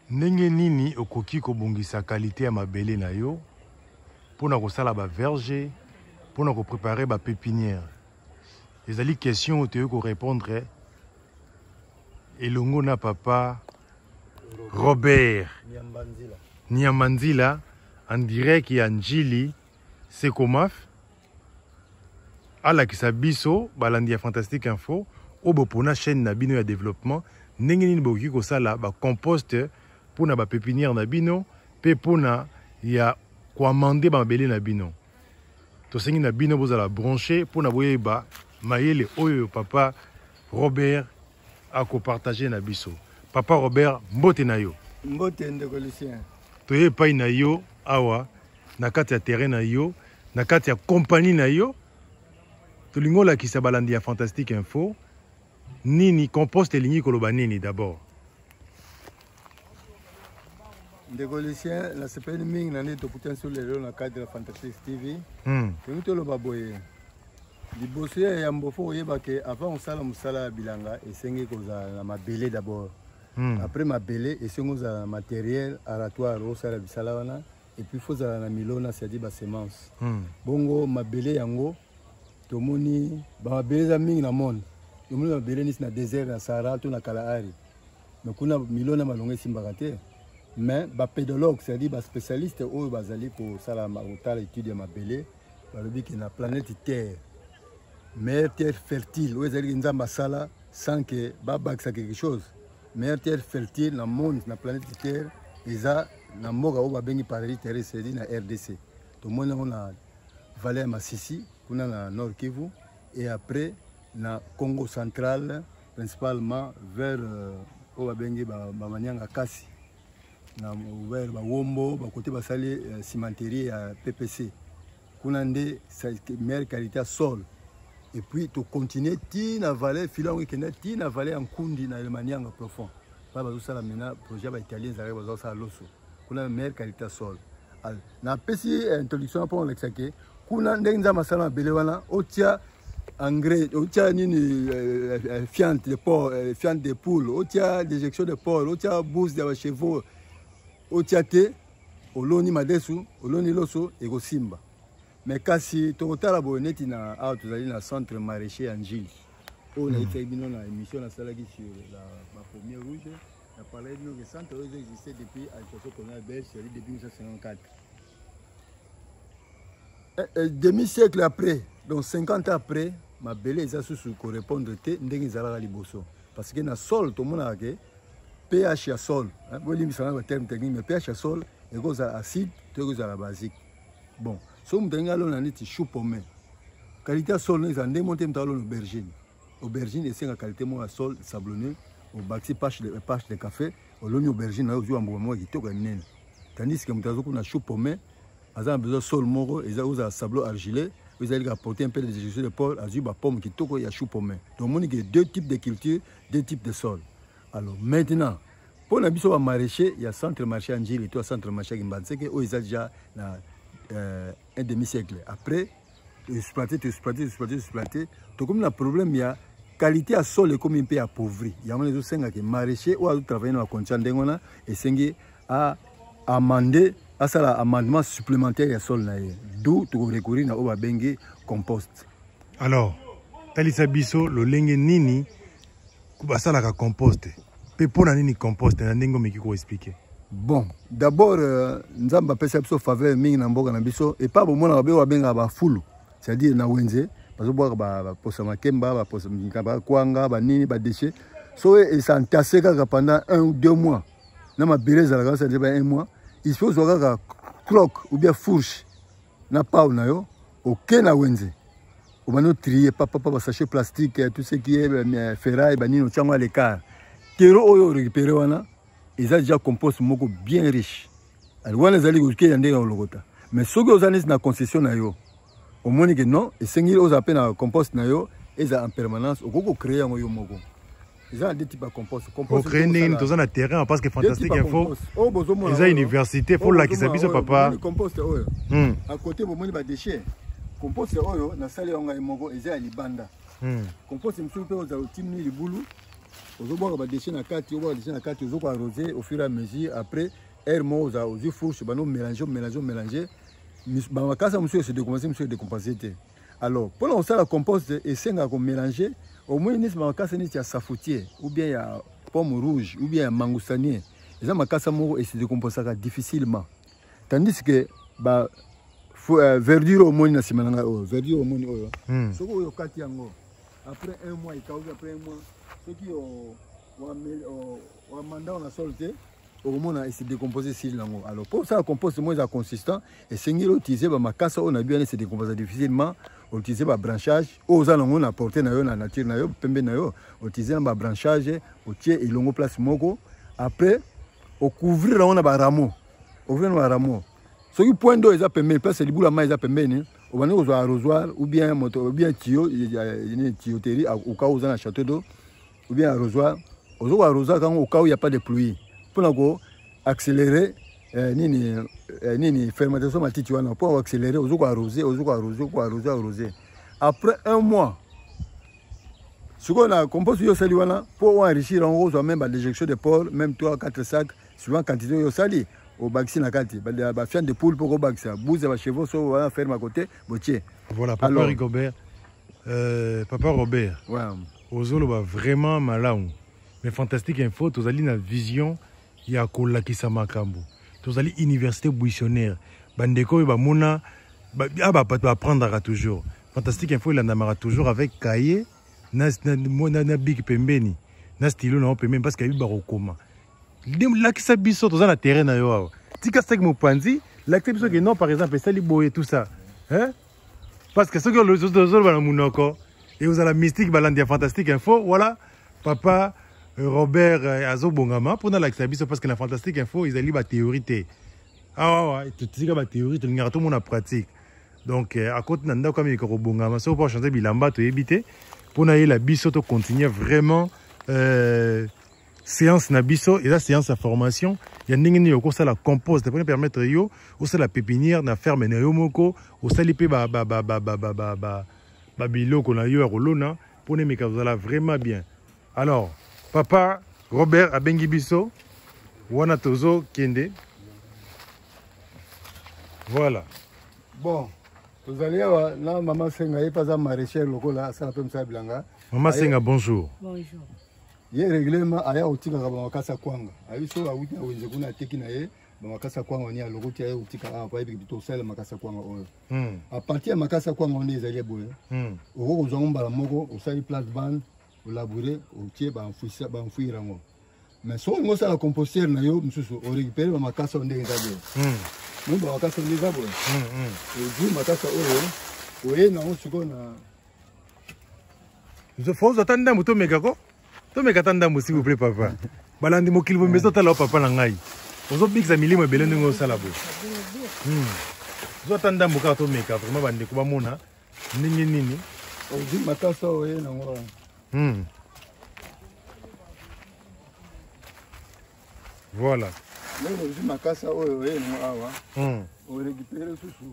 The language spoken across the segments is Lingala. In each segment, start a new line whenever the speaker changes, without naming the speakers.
Ndenge nini okoki kobongisa qualité ya mabele na yo pona kosala ba verger, pona ko préparer ba pépinière. Ezali question o te ko répondre elongo na papa Robert Niamanzila en direct ya Njili Sekomaf ala kisabiso balandi ya Fantastique Info obo pona chaîne na bino ya développement ndenge nini boki ko sala ba compost pona ba pépinière na bino pe pona ya ko amender ba mabele na bino to sengi na bino bozala brancher pona boyeba mayele oyo papa Robert a ko partager na biso. Papa Robert mbote na yo.
Mbote ndeko Lucien.
To ye pai na yo awa na kati ya terrain na yo na kati ya compagnie na yo to lingola ki sabalandi ya Fantastique Info nini compost elingi koloba nini d'abord.
Ndeko Lucien la sepeni mingi na ne to putain sur le na cadre de Fantastique TV. To lo baboye. Liboso ya mbofo oyeba ke avant osala musala bilanga esengi koza na mabele d'abord. Après mabele esengi koza matériel aratoire osala bisala wana et puis faut za na milona c'est-à-dire ba semence. Bongo mabele yango tomoni ba mabele za mingi na monde. Tomoni mabele ni na désert na Sahara to na Kalahari. Mais kuna milona malonga simbaka te. Mais ba pédologue c'est-à-dire ba spécialiste oyo bazali ko sala ma étude ya mabele balobi ki na planète Terre meilleure terre fertile, où est-ce que sala sans que babaksa quelque chose. Meilleure terre fertile dans le monde, dans la planète Terre, et ça, dans le monde où on paradis terrestre, c'est dans la RDC. Tout le monde on a Valais Massissi, on a la Nord Kivu, et après, dans le Congo central, principalement vers où on a Manyanga Kassi, vers Wombo, côté Basali cimenterie à PPC. On a une meilleure qualité à sol. Et puis, tu continues, tu as valé, tu as valé en Kundi, dans le maniang profond. Pas besoin de faire projet italien, ça arrive à l'osso. On a une meilleure qualité de sol. Na petite introduction pour l'expliquer. On a des masala belewana, otia engrais, otia ni fiente de porc, fiente de poule, otia déjection de porc, otia bouse de chevaux, otia te, oloni madesu, oloni loso, et go simba. Mais kasi tokotala boneti na a tozali na centre maraîcher Angile. On a été bino na émission na salaki sur la première rouge. On a parlé de nos centres qui existait depuis Alfonso Colonel Belge depuis 1954. Demi-siècle après, donc 50 ans après, ma belle est sous correspondre te ndenge zala liboso parce que na sol to mona ke pH ya sol, bon limisa na terme technique mais pH ya sol et cause acide, to cause la basique. Bon, so mtenga lo na niti chou pommé. Qualité sol nous en démonter mtalo aubergine. Aubergine c'est la qualité mo sol sablonneux, au baxi pâche de café, au l'oignon aubergine na ozu ambo qui toka nene. Tandis que mtazo kuna chou pommé, azan besoin sol moro et ça usa sablo argileux, vous allez apporter un peu de digestion de porc, azuba pomme qui toko ya chou pommé. Donc on a deux types de culture, deux types de sol. Alors maintenant pour la biso maraîcher, il y a centre marché Angile et toi centre marché Gimbanse que ils ont déjà un demi-siècle. Après, exploiter. Donc, comme le problème, il y a qualité à sol et comme un peu appauvri. Il y a des gens qui maraîchers ou à travailler dans la condition d'engona et qui à amender à ça l'amendement supplémentaire à sol. D'où tu recourir à Obabengue compost.
Alors, Talisa Biso, le lengue nini, kubasala ka compost. Pepona nini compost, n'andengo me kiko expliquer.
Bon, d'abord, nous avons fait une faveur mingi na mboka na biso et pas bon mona ba benga ba fulu, c'est-à-dire na wenze, parce que ba posa makemba, ba posa mikaba kwanga, ba nini ba déchets. So et ça entassé pendant 1 ou 2 mois. Na ma beleza la ça dit 1 mois, il faut zoga croque ou bien fourche na pa na yo, OK na wenze. On va nous trier papa sachet plastique, tout ce qui est ferraille, ba nini on tient à l'écart. Terreau oyo récupérer wana. Ils ont déjà compost moko bien riche. Alors, on les a dit que yande au logota. Mais ceux qui ont mis na concession na yo, au moins que non, et sengil aux appels na compost na yo, ils ont en permanence au gogo créer un yo moko. Ils ont des types de compost.
Compost créer une dans un terrain parce que Fantastique Info. Ils ont université pour la qui s'habille papa.
Compost à côté au moins ba déchets. Compost oyo na salle on a moko ils ont libanda. Compost msupe aux outils ni libulu. ozoboka ba déchets na kati oboka déchets na kati ozoko arroser au fur et à mesure après air mo oza ozi fourche bano mélanger ba makasa monsieur se décomposer te alors pour on ça la compost et senga ko mélanger au moins ni ba makasa ni ya safoutier ou bien ya pomme rouge ou bien ya mangoustanier eza makasa moko et se décomposer difficilement tandis que ba verdure au moins na simananga verdure au moins oyo soko oyo kati yango après un mois après un mois ceux qui ont mandat on a solté au moment il s'est décomposé sur l'ango alors pour ça le compost moins consistant et c'est qu'il utiliser ba makasa on a bien se décomposer difficilement utiliser ba branchage aux alongo na porter na yo na nature na yo pembe na yo utiliser ba branchage au tie ilongo place moko après au couvrir on a ba rameau ouvrir ba rameau ce qui point d'eau ils a pembe place libula mai ils a pembe ni au bani aux arrosoir ou bien moto ou bien tuyau une tuyauterie au cas où on a château d'eau ou bien arrosoir aux arrosoir quand au cas où il y a pas de pluie pour accélérer nini fermentation matiti wana pour accélérer aux arroser après un mois ce qu'on a composé yo sali wana pour enrichir en gros même la déjection de porc même 3-4 sacs suivant quantité yo sali au baxi na kati ba fiande de poule pour au baxi bouze ba chevaux so va faire à côté botier
voilà papa alors, Rigobert papa Robert
ouais
ozolo ba vraiment malamu mais fantastique info tozali na vision ya kolakisa makambo tozali université buissonnaire bandeko ba mona ba apprendre toujours fantastique info il andamara toujours avec cahier na big pembeni na stylo na pembeni parce que ba rokoma lakisa biso toza na terrain na yo awa tika stek mopanzi lakisa biso que non par exemple sali boye tout ça hein parce que ce que le zolo ba munoko et vous la mystique balandia fantastique info voilà papa Robert Azobongama pour la biso parce que la fantastique info ils allaient ba théorie ah ouais tu dis que ba théorie tu n'as tout mon pratique donc à côté nanda comme il ko bongama so pour changer bilamba to éviter pour na la biso to continuer vraiment séance na biso et la séance à formation il y a ndenge yo ko ça la compost pour permettre yo ou ça la pépinière na ferme na yo moko ou ça lipe ba biloko na yo rolona pour ne meka vous vraiment bien alors papa Robert abengi biso wana tozo kende voilà
bon vous allez là maman Senga est pas à maraîcher lokola ça peut me faire blanga
maman Senga bonjour
ye règlement aya utika ka makasa kwanga ayiso awuti awenze kuna teki na ye makasa kwanga ni alokoti aya utika apa ebi to sala makasa kwanga oyo à partir ya makasa kwanga on ezali boye oko kozonga mbala moko osali plate bande au labourer au tiers enfouir en haut mais si on a la compostière na yo msusu on récupère ma makasa on ndenge zabe mon ba makasa on ndenge zabe et du makasa oye na on suko na
je faut attendre moto megako to megatanda mo s'il vous plaît papa balandi mo kilbo meso tala papa na ngai ozo bixa milimo ebele ndenge osala bo zo attendre mo ka to meka vraiment bande ko ba mona ndenge nini
du makasa oye na ngo
voilà.
Même si ma casse on récupère tout ça.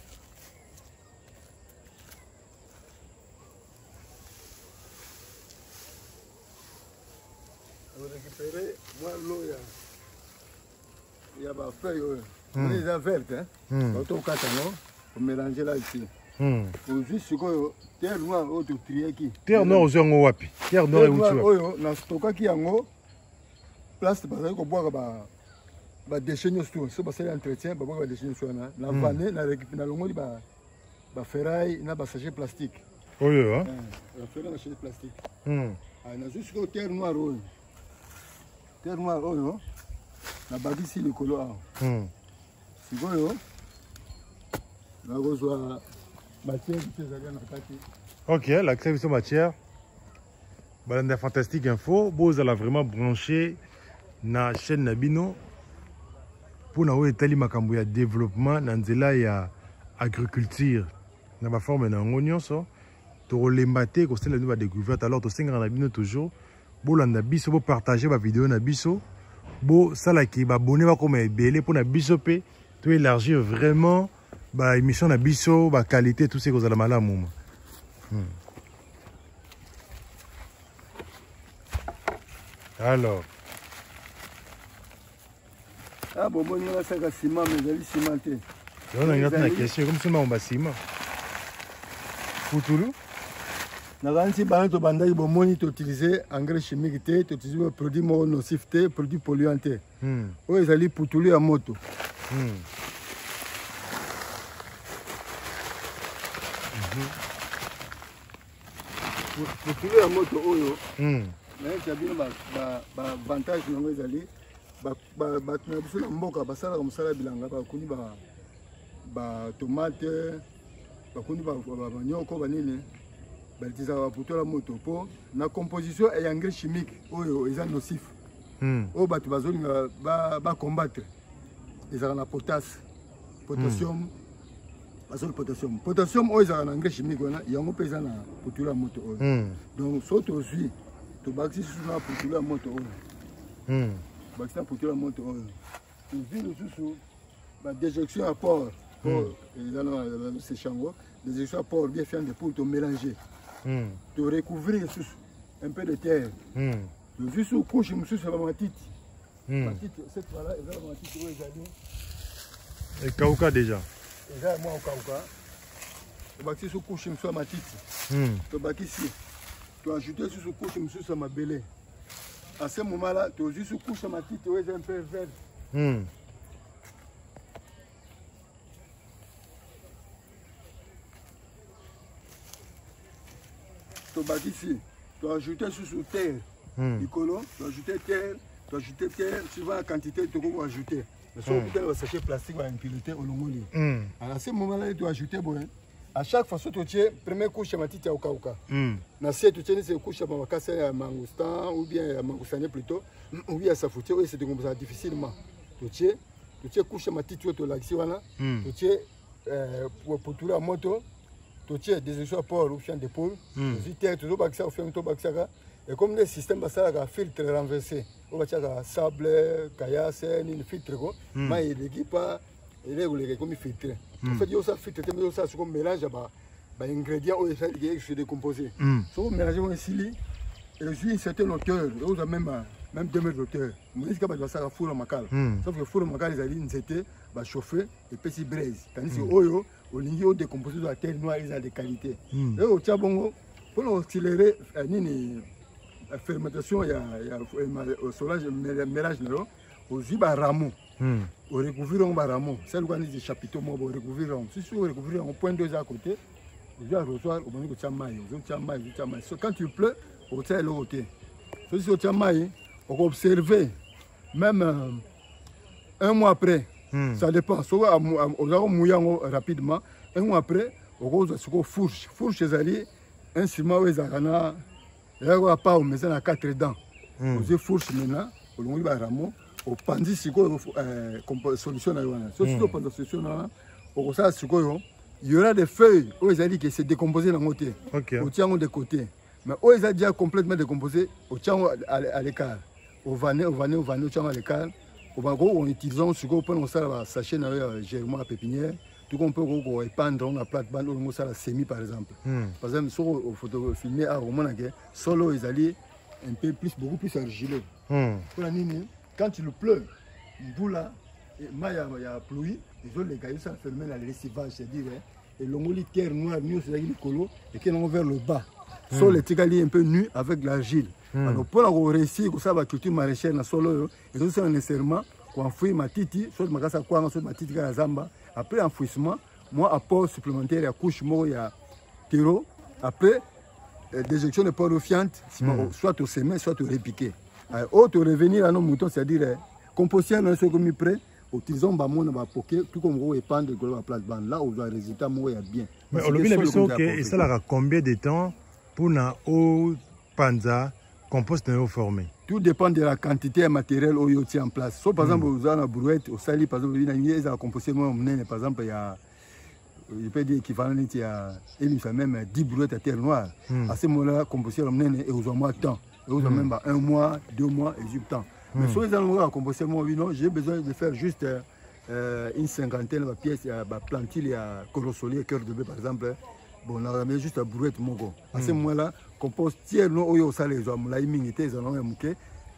On récupère moi l'eau il y a pas feuille les vertes hein. Auto catano on mélanger là ici. Pour juste que terre noire auto trier qui.
Terre noire zongo wapi? Terre noire utu.
Oyo na stoka ki yango place bazali ko boire ba déchets nyonso so basali entretien ba boire ba déchets nyonso na vanne na récupérer na longoli ba ferraille na ba sachet plastique.
Oyo hein.
La ferraille na sachet plastique. Ah na juste que terre noire oyo. Terre noire oyo na bagisi likolo a. Sikoyo na kozwa matière qui ezali na kati.
OK, la création matière. Balanda fantastique info, vous allez vraiment brancher na chaîne Nabino pour na etali makambo ya développement na nzela ya agriculture na ba forme na ngonion so to lembate ko sala ba découverte alors to singa na bino toujours bolanda biso bo partager ba vidéo na biso bo sala ki ba abonné ba comme belé pour na biso pe to élargir vraiment ba émission na biso ba qualité tout ce que vous allez malamu Alors.
Ah bon, moi, il y a ça qui ciment, mais il y a cimenté.
On a une question, comme ça, on va ciment. Poutoulou?
Si tu as utilisé engrais chimique, tu utilises produits nocifs, produits polluants. Ou ils allaient poutoulou à moto. Poutoulou à moto, mais il y a bien un avantage dans les alliés. Tu as mboka basala comme ça bilanga bakuni ba tomate bakuni ba nyoko banini balitiza ba la moto po na composition et engrais chimique oyo eza nocif o batu bazoli ba combattre ezala na potassium bazoli potassium oyo ezala na engrais chimique wana yango pesa na putula moto oyo donc soto aussi to baxi sur na putula moto oyo Bakistan pour la moto. Une ville sous la déjection à port. C'est chango. Déjection à port bien fait pour te mélanger. Te recouvrir un peu de terre. Le vu sous couche, je suis ma matite. Cette fois-là, elle va ma matite.
Et Kauka déjà.
Et là, moi au Kauka. Tu vas sous couche, je suis ma matite. Tu vas ici. Tu as ajouté sous couche, je suis ma belée. À ce moment-là, tu as juste couché ma petite, tu es un peu vert. Tu as ici, tu as ajouté sous terre, Nicolo, tu as ajouté terre, tu vas la quantité que tu vas ajouter. Mais si tu as un sachet plastique, tu vas impureté au long. À ce moment-là, tu as ajouté bon. À chaque fois, tu tiens, première couche, ma petite, au Kauka. Si tu tiens, c'est une couche à mangoustan, ou bien à mangoustané plutôt, ou bien à safoutier, oui, c'est comme ça difficilement. Tu tiens, couche à ma petite, tu tu tiens, pour tout la moto, tu tiens des échois pour ou chien d'épaule, tu tiens, tu dois baxer au fond de baxaga, et comme le système basala filtre renversé, on va tirer sable, caillasse, une filtre, mais il n'est pas. Il est comme filtré. En fait, il y a ça filtré, mais il y a ça comme mélange des ingrédients qui se décomposent. Si vous mélangez ici, il y a une certaine hauteur, il y a même 2 mètres d'hauteur. Vous dites que ça va fourrer macal. Sauf que fourrer macal, ils allaient c'était chauffer et puis c'est braise. Tandis que l'eau, au lieu de décomposer de la terre noire, ils ont des qualités. Et au Tchabongo, pour accélérer la fermentation, il y a le solage, le mélange, au Ziba Ramon. Au recouvrir un baramon, c'est le des chapiteaux, au recouvrir un. Si vous recouvrez un point 2 à côté, vous allez recevoir au moment où tu as maille. Quand tu pleures, au tient le côté. Si tu as maille, on va observer, même un mois après, ça dépend. Soit on va mouiller rapidement, un mois après, on va se fourche. Fourche, c'est un ciment où il y a pas au maison à 4 dents. On se fourche maintenant, au long du baramon. Au pandis solution il y aura des feuilles où ils ont dit que c'est décomposé dans le côté. Au tient de côté. Mais où ils ont déjà complètement décomposé, au tient à l'écart. Au vanné, au tient à l'écart. Au bagot, on utilise ce qu'on peut sachet dans germain à pépinière. Tout qu'on peut épandre la plate-bande ou la semi par exemple. Par exemple, sur le photo filmé à Roman, solo ils allaient un peu plus, beaucoup plus argileux. Pour la nini. Quand il pleut, il y a pluie, les gars, ça fait le lessivage, c'est-à-dire, et l'ongoli terre noire, nous, c'est le colo, et qui est vers le bas. Sur les tigali un peu nus avec l'argile. Alors, pour avoir réussi, ça va culture maraîchère dans le solo, et tout ça nécessairement, pour enfouir ma titi, soit ma casse à quoi, soit ma titi à la zamba. Après enfouissement, moi, apport supplémentaire, il y a couche, il y a terreau. Après, déjection de porc fiante, soit au semer, soit au répiquer. Autre revenir à nos moutons, c'est-à-dire composter un seul comme prêt, utilisons un poké, tout comme on épand de la plate-bande. Là où le résultat est bien.
Mais on a ça a combien de temps pour na eau panza compost formé?
Tout dépend de la quantité de matériel où il tient en place. So, par exemple, vous avez une brouette, au sali, par exemple, il y a composté par exemple, il y a, je peux dire équivalent, il y a même 10 brouettes à terre noire. À ce moment-là, composté et aux mois de temps. Et vous avez même 1 mois, 2 mois, et du temps. Mais si vous avez composté j'ai besoin de faire juste une cinquantaine de pièces, plantil, il y a corossolier, cœur de bœuf par exemple. Bon, on a mis juste la brouette mogo. À ce moment-là, compost tiers non oyo salé, ils ont la immunité, ils ont un mouquet.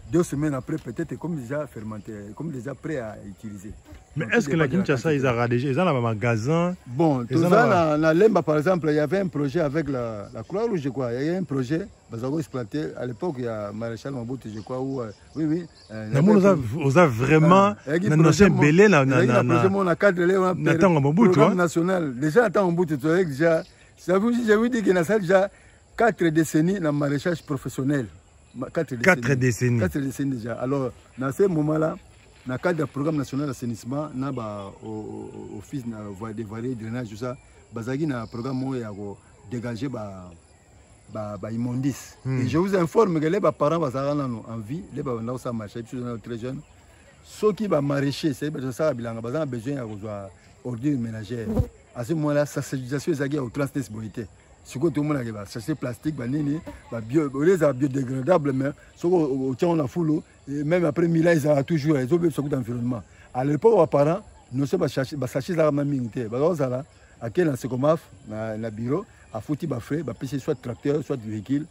2 semaines après, peut-être comme déjà fermenté, comme déjà prêt à utiliser.
Mais est-ce que la Kinshasa, ils ont un magasin?
Bon, tout ça, dans Lemba, par exemple, il y avait un projet avec la Croix-Rouge, je crois. Il y a un projet, Bazago exploité. À l'époque, il y a Maréchal Mobutu, je crois, où... Oui.
On a vraiment... On a belé dans le
programme national. Déjà, attends Mobutu, déjà... J'avais dit qu'il y a déjà 4 décennies dans le maraîchage professionnel. 4 décennies. 4 décennies déjà. Alors, dans ce moment-là, dans le cadre du programme national d'assainissement, dans l'office des variés de drainage, tout ça, il y a un programme où il y a dégagé les immondices. Et je vous informe que les parents sont en vie, les parents sont très jeunes. Ceux qui sont maraîchers, c'est besoin d'ordures ménagères. À ce moment-là, la sensibilisation est au transness boité. Ce que tout le monde a sachet plastique, biodégradable, mais ce qu'on a foulé, même après 1000 ans, ils ont toujours besoin d'environnement. À l'époque, les parents, nous sommes chercher sachet la minité. À quel dans ce comaf, dans le bureau, à foutu frais, soit tracteur, soit véhicule,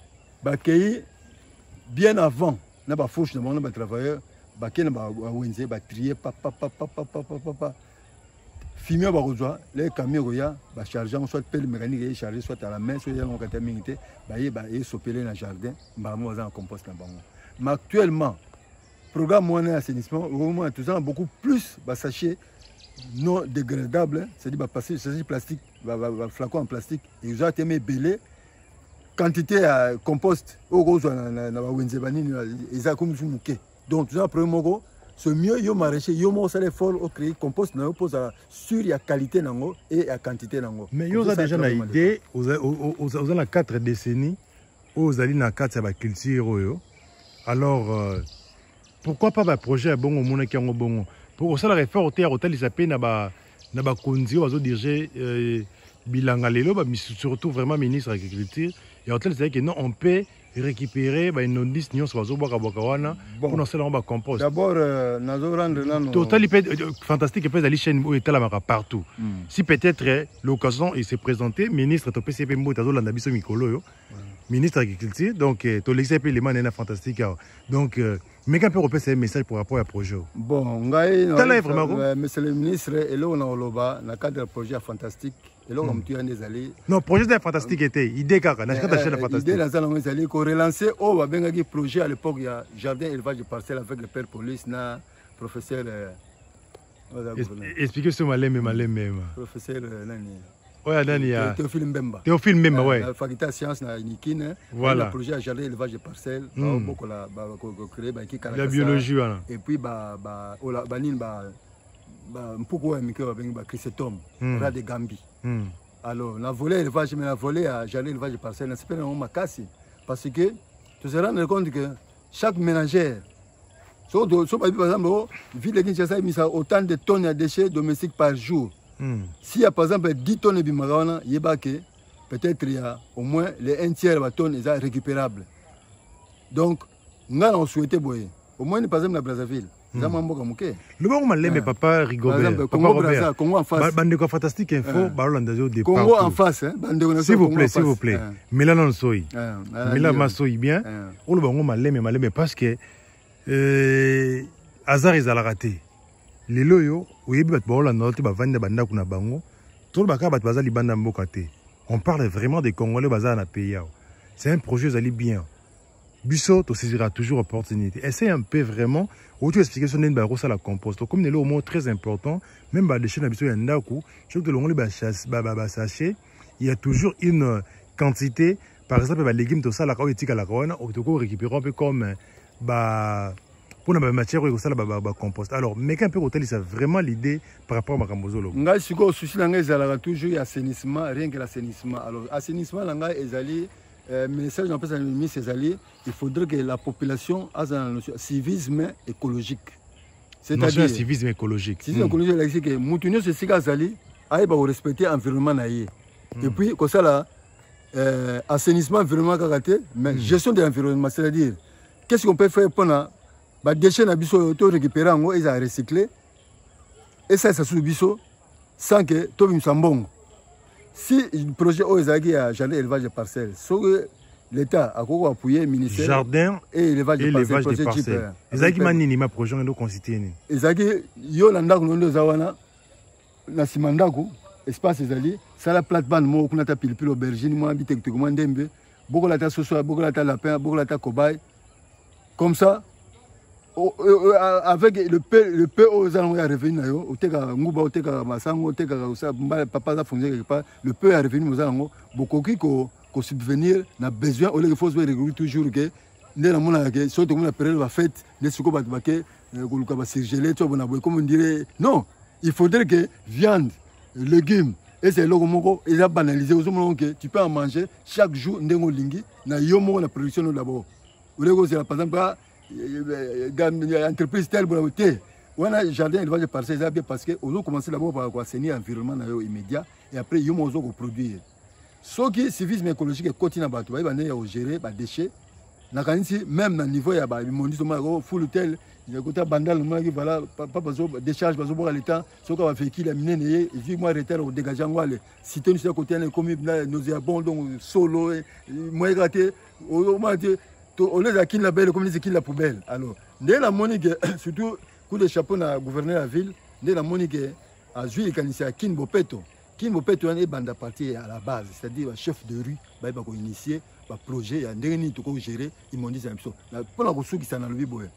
bien avant, on a fourche de mon travailleur, trier, fumier barozoa les camions ya ba chargeant soit pelle mécanique chargé soit à la main soit en catamité et s'opérer dans le jardin ba mo en compost na bango. Mais actuellement programme moyen assainissement au moins tout ça beaucoup plus ba sachet non dégradable, c'est-à-dire ba passer sachet plastique ba flacon en plastique et ils ont été belé quantité à compost au gros na ba wenze banini ils a comme muke. Donc tout ça premier c'est mieux yo maraîcher yo mo ça l'effort au créer compost na pose sur la qualité nango et la quantité nango.
Mais yo a déjà une idée aux la 4 décennies aux ali na 4 ba culture yo. Alors pourquoi pas un projet bon au monde qui en bon pour ça la référence au terre hôtel il s'appelle na ba konzi ozo diriger bilanga lelo ba surtout vraiment ministre de l'agriculture et hôtel c'est que non on peut récupérer une indice nion sur wana pour lancer dans compost.
D'abord nazo rendre nano
total fantastique et peut aller chaîne où est la partout. Si peut-être l'occasion il s'est présenté ministre to PCP Mboto zo landa biso mikolo yo ministre de l'agriculture donc to l'exemple les manena fantastique donc mais quand peut repasser un message pour rapport à projet.
Bon ngai monsieur le ministre et là on a oloba na cadre projet fantastique. Et là, on a des alliés.
Non, projet de fantastique était idée car on a acheté la fantastique.
Idée dans les alliés qu'on relançait au Bengagi projet à l'époque il y a jardin élevage de parcelles avec le père police na professeur
expliquez ce malem même.
Professeur nani.
Ouais, nani a
Théophile Mbemba.
Théophile Mbemba ouais.
La faculté de sciences na Nikine.
Voilà.
Le projet à jardin élevage de parcelles beaucoup la créer qui
la biologie voilà.
Et puis banin pourquoi micro ba chrysotome rat de Gambie. Alors on a volé élevage mais on a volé à jardin élevage de parcelles c'est pas un makasi parce que tu te rends compte que chaque ménagère par exemple ville de Kinshasa a mis autant de tonnes de déchets domestiques par jour. S'il y a par exemple 10 tonnes de bimagawana peut-être il y a au moins les 1 tiers de tonnes sont récupérables. Donc nous on souhaitait au moins par exemple la Brazzaville. Le
bon malem papa Rigobert Congo en face bande fantastique info balanda au départ
Congo en face
s'il vous plaît mais là non soy mais là ma soy bien on le bon malem parce que hasard ils a raté les loyo oyebi bat balanda te ba vanda banda kuna bango tout le baka bat bazali banda mboka te on parle vraiment des Congolais bazar na pays c'est un projet zali bien Bissot, tu saisiras toujours opportunité. Essaye un peu vraiment, où tu expliques son nez à la compost. Comme il est au mot très important, même des chaînes habituelles, il y a toujours une quantité, par exemple, les légumes, tout ça, la éthique à la corona, ou tu peux récupérer un peu comme pour la matière ou ça, la compost. Alors, mais qu'un peu hôtel, c'est vraiment l'idée par rapport à Macambozolo.
Nga siko souci l'anglais, il y a toujours assainissement, rien que l'assainissement. Alors, assainissement, l'anglais, ils allaient. Ministère de l'Emploi et ses alliés, il faudrait que la population ait un civisme écologique.
C'est-à-dire civisme écologique.
Civisme écologique, c'est que nous c'est que nous respecter l'environnement. Et puis, comme ça, là, assainissement, environnement, mais gestion de l'environnement, c'est-à-dire, qu'est-ce qu'on peut faire pendant les déchets qu'ils récupérés, ils ont recyclé, et ça sous le biseau, sans que tout le monde. Si le projet OESAGI a jardin élevage de parcelles, l'État a appuyé le ministère
jardin
et élevage
des parcelles. Ezaki manini ma projet ndo constitué.
Ezaki yo landa kunondo zawana na simandako espace ezali sala plate-bande mo kuna ta pilipilo aubergine mo habite techniquement ndembe beaucoup la ta soso beaucoup la ta lapin beaucoup la ta cobaye comme ça avec le peu aux allons y revenu na yo oteka nguba oteka masango oteka ça papa za foncer quelque part le peu est revenu aux allons beaucoup qui ko subvenir na besoin au lieu faut se réguler toujours que ndé na mona que surtout comme la période va fête les suko ba ke ko luka ba surgelé tu bona boy comme on dirait non il faudrait que viande légumes et c'est logo moko ils a banalisé aux hommes que tu peux en manger chaque jour ndengo lingi na yo moko la production d'abord au lieu que par exemple entreprise telle beauté on a jardin élevage parcelles bien parce que on a commencé d'abord par assainir l'environnement immédiat et après yo mozo ko produire ce qui civisme écologique est continue à battre ba ne gérer ba déchets na kanisi même na niveau ya ba immondice ma full tel il y a côté bandal moi qui voilà pas besoin décharge besoin pour l'état ce qu'on va faire qui la mine et moi retard au dégager ngwale cité nous côté comme nauséabond donc solo moi gratter au moins on les a qui la belle comme les qui la poubelle alors dès la monique surtout coup de chapeau na gouverneur de la ville dès la monique a joué quand à Kin Bopeto est bande partie à la base c'est-à-dire chef de rue ba ko initier ba projet ya ndeni to ko gérer ils m'ont dit ça pour la ressource qui ça na le boye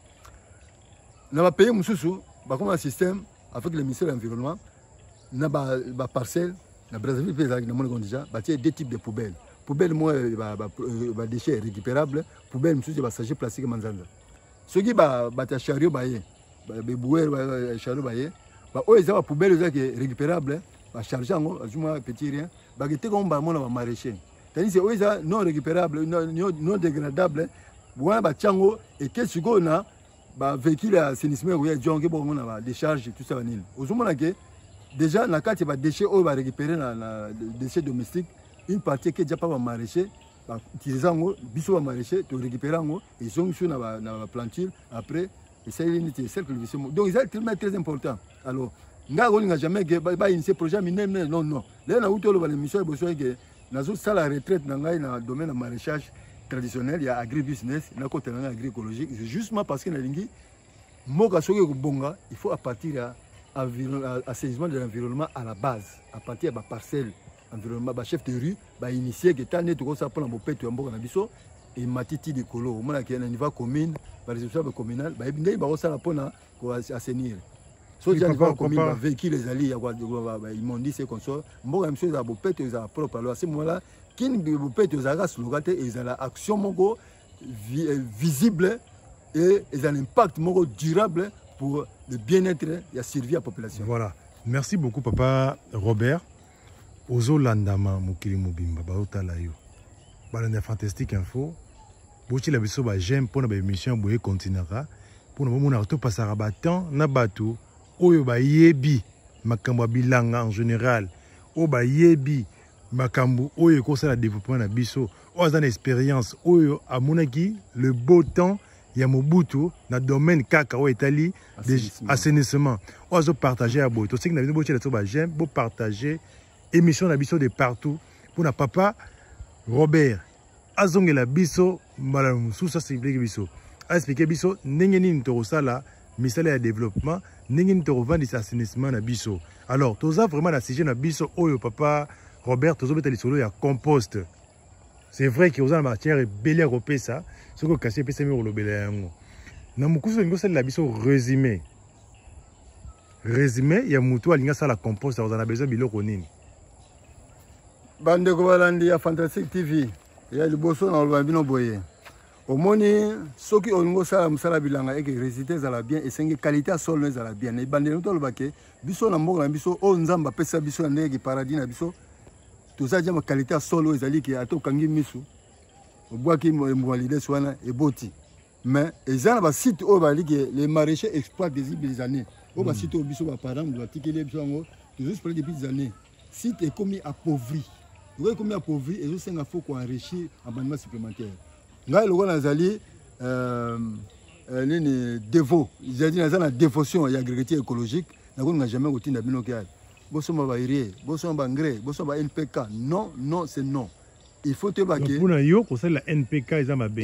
na ba pays mususu ba comme un système avec le ministère de l'environnement na ba parcelle na Brazzaville pays na mon déjà ba deux types de poubelles poubelle moi ba déchets récupérables poubelle mususu ba sachet plastique manzanda ce qui ba ta chariot ba ye ba bouer ba chariot ba ye ba o eza ba poubelle eza que récupérable ba charger ngo azuma petit rien ba que te comme ba mona ba maraîcher tandis que eza non récupérable non dégradable bon ba tiango et que sigo na ba véhicule assainissement ou ya jonge bon na ba décharge tout ça vanille ozomona que déjà na carte ba déchets o ba récupérer na déchets domestiques une partie qui déjà pas ba maraîcher ba utiliser ngo biso ba maraîcher to récupérer ngo et sont sur na ba planture après et ça il est cercle vicieux donc c'est très important alors nga on n'a jamais que ba initier projet non là na utolo ba mission besoin que nazo sala retraite na ngai na domaine de maraîchage traditionnel il y a agribusiness na côté na agroécologique c'est justement parce que na lingi moka soki ko bonga il faut à partir à assainissement de l'environnement à la base à partir de parcelle environnement ba chef de rue ba initier que tane to ko ça pour na bopeto mboka na biso et matiti de colo au moins que na niveau commune ba responsable communal ba ndai ba ko sala pona ko assainir so déjà niveau commune ba véhicule les alliés ya quoi ils m'ont dit c'est comme ça mboka monsieur za bopeto za propre alors à ce moment là kin bopeto za gas logate et za la action moko visible et ils ont un impact durable pour le bien-être et la survie de la population.
Voilà. Merci beaucoup, Papa Robert. Ozo Landama, Mokili Mobimba, Baotala yo. Balanda Fantastique Info. Bochi la biso ba j'aime pour na émission boye continuera. Pour nous mona to pasara batan na batu oyo ba yebi makambo bilanga en général. O ba yebi makambo oyo ko ça la développement na biso. O za na expérience oyo amonaki le beau temps. Il y a Mobutu dans le domaine cacao Italie assainissement. On va partager à Boto. C'est que nous avons j'aime pour partager émission de de partout pour na papa Robert. Azonge la biso malam sous ça c'est biso. A expliquer biso n'engeni to sala misala ya développement n'engeni to vendre assainissement na biso. Alors tous ça vraiment la sujet na biso oyo papa Robert tous mettre solo ya compost. C'est vrai que vous avez matière belle européenne ça. Ce que cassé pesa mi olobela yango. Na mukuso ngo sala biso résumé. Résumé ya mutu alinga sala compost vous en a besoin biloko nini.
Bande ko balandi ya Fantastique TV. Ya liboso na olobana bino boye. Omoni soki olingo sala musala bilanga et que résultat za la bien et sengi qualité à sol za la bien. E bande no tolobake biso na mboka na biso o nzamba pesa biso na ndenge paradis na biso. Tout ça ma qualité à solo ezali ki ato kangi misu obwaki mwalide swana eboti mais ezana ba site o bali que les maraîchers exploitent des années o ba site o biso ba parents doit tikele biso ngo toujours pour depuis des années site est commis appauvri donc commis appauvri et ça nga faut qu'on enrichir en bâtiment supplémentaire ngai loko nazali nini dévot j'ai dit nazana dévotion et agriculture écologique na ko nga jamais kotinda bino kia Bosoma ba iré, bosoma ba engrais, bosoma ba NPK. Non, non, c'est non. il faut te baquer.
Pour yo, c'est la NPK, ils ma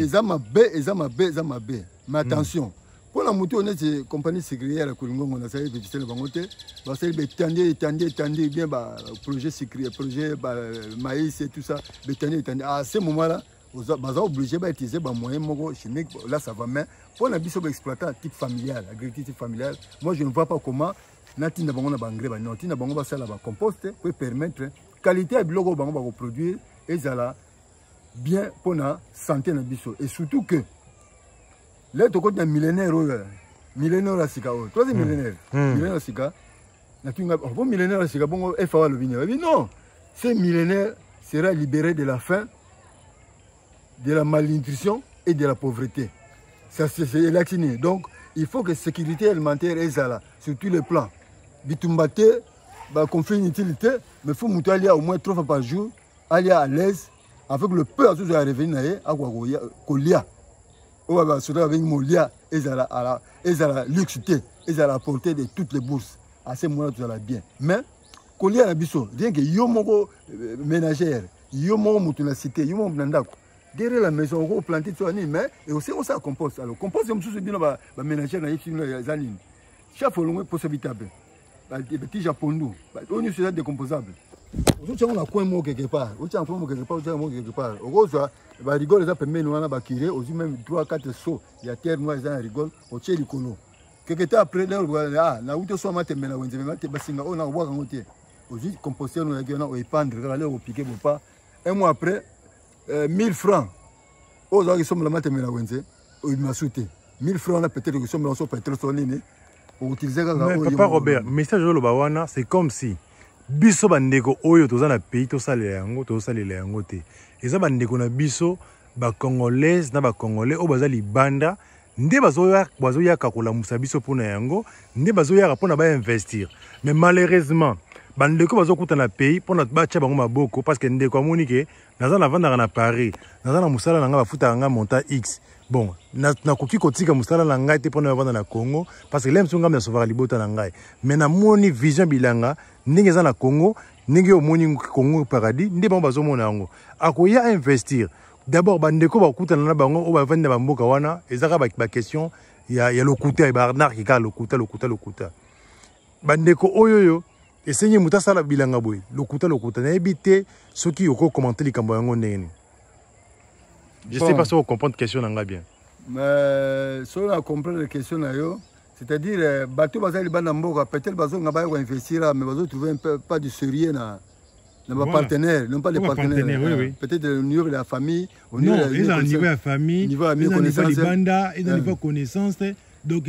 B. Mais attention, pour la moto, on est une compagnie sécurisée à la Koulingo, on a salué le bangote, parce que tendez, bien, projet sécurisé, projet maïs et tout ça, tendez. À ce moment-là, on est obligé d'utiliser des moyens chimiques, là ça va, mais pour la biso exploitant type familial, agriculture familiale, moi je ne vois pas comment, natina bango na bangre, natina bango ba sala ba compost peut permettre qualité à bilogo bango ba produire et ça bien pour la santé na biso et surtout que là tu côté millénaire la sika toi c'est millénaire la sika na tunga bon millénaire la sika bon FA le vini non ce millénaire sera libéré de la faim, de la malnutrition et de la pauvreté. Ça c'est l'actiné. Donc il faut que la sécurité alimentaire est là sur tous les plans. Bitumbate conflit une utilité mais faut monter aller au moins 3 fois par jour, aller à l'aise avec le peu à tout à revenir à Kolia. On va se avec Molia et à la luxité et à la portée de toutes les bourses. À ce moment-là, tout va bien. Mais Kolia na biso, rien que yomo ménagère, yomo mutuna cité, yomo nandako. Derrière la maison, on va planter tout année, mais et aussi on ça compost. Alors compost c'est tout ce bien ba ménagère na yiki na zanine. Chaque fois on peut s'habitable. Des petits japonais, on est sur la décomposable. Aujourd'hui, on a quoi mot quelque part. Aujourd'hui, on a quelque part, on a quelque part. Au rose, bah rigole, ça permet nous on a kiré. Aujourd'hui même 3-4 sauts, il y a terre noire, ça rigole. Au tché l'icolo. Quelque temps après, là, ah, na outo soit maté mena wenze mena te basinga, on a voir en côté. Aujourd'hui, composter nous a on épandre, aller au piquer pour pas. Un mois après, 1000 francs. Aux gens qui sont la maté mena wenze, il m'a sauté. 1000 francs là peut-être que sont là sur pétrole sonné. Pour utiliser
mais papa Robert, message de l'Obawana, c'est comme si biso bandeko oyo toza na pays to salela yango te. Eza bandeko na biso ba congolaise na ba congolais o baza libanda nde bazoya kakola musa biso pona yango, nde bazoya pona ba investir. Mais malheureusement, bandeko bazokuta na pays pona bacha bango maboko parce que ndeko amoni ke naza na vanda na Paris, naza na musala na nga bafuta nga monta X. Bon, na koki kotika musala na ngai te pona vanda na Congo parce que lemso ngam na sauver libota na ngai. Mais na moni vision bilanga ndenge za na Congo, ndenge omoni Congo paradis, nde bango bazomona yango. Akoya investir. D'abord bandeko bakuta na bango o bavanda bamboka wana, ezaka ba question ya lokuta e barnar ki ka lokuta. Bandeko oyoyo esenye mutasala bilanga boy. Lokuta na ebité soki oko commenter likambo yango ndenge. Je ne sais pas si vous comprenez la question bien.
Mais si on comprend la question, c'est-à-dire, bateau bazali banamboka, peut-être bateau nga ba investir, mais bateau trouver un peu pas de sérieux na nos partenaires, non pas les partenaires.
Oui.
Peut-être au niveau de la famille,
au niveau de la famille, niveau de la connaissance. Donc,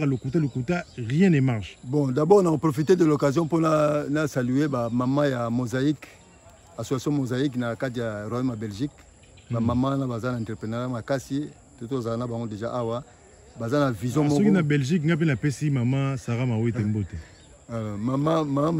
rien ne marche.
Bon, d'abord, on a profité de l'occasion pour saluer maman ya Mosaïque, association Mosaïque na Kadia Royaume Belgique. Ma maman na bazana entrepreneur makasi tout aux ana bango déjà awa bazana vision moko
na Belgique ngapi na pesi maman Sarah Mawete Mbote
maman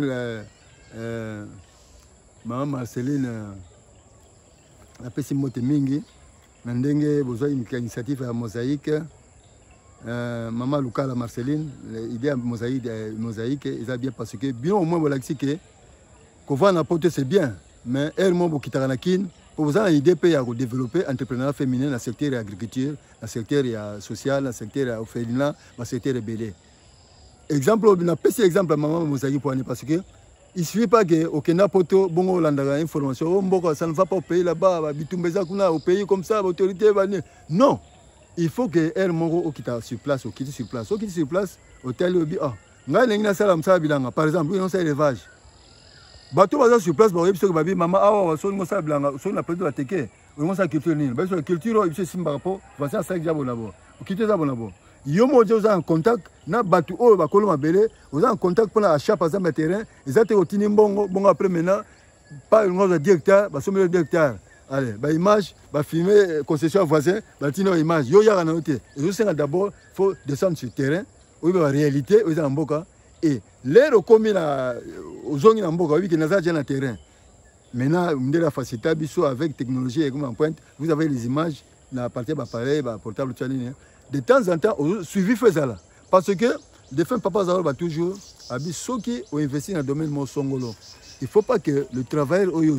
Marceline na pesi Mbote mingi na ndenge besoin une initiative ya mosaïque maman Lukala Marceline l'idée mosaïque ils a bien parce que bien au moins voilà que qu'on na porter c'est bien mais elle mo bokitaka na kin. Pour vous avez l'idée de développer l'entrepreneuriat féminin dans le secteur de l'agriculture, dans le secteur social, dans le secteur de l'orphelinat, dans le secteur de belé. Exemple, on a petit exemple à maman Mosaïque pour parce que il ne suffit pas que au Kenya poto bongo landaka information, ça ne va pas au pays là-bas, bitumbeza kuna au pays comme ça, l'autorité va venir. Non, il faut que elle mongo qui est sur place, qui est sur place, hôtel obi ah, ngai nengina salam sa bilanga par exemple, oui non c'est élevage. Bateau baza sur place, babi maman awa so ngo sa blanga so na président teke ngo sa culture nini ba so culture ibise simba rapport va ça ça jabo nabo okite za bonabo yo mojo za en contact na batu o ba koloma belé oza en contact pour la achat par exemple terrain ezate otini mbongo bongo après maintenant pas ngo za directeur ba somelo directeur allez ba image ba filmer concession voisin ba tino image yo ya na oté et ça d'abord faut descendre sur terrain ou ba réalité oza mboka. Et l'air au commun aux zones en Boga, oui, qui n'a pas de terrain. Maintenant, la facilité avec technologie et comme en pointe, vous avez les images, la partie d'appareil, portable, de temps en temps, suivi faisant là. Parce que, de fin, papa Zaro va toujours, ceux qui ont investi dans le domaine de Songolo. Il ne faut pas que le travailleur aujourd'hui,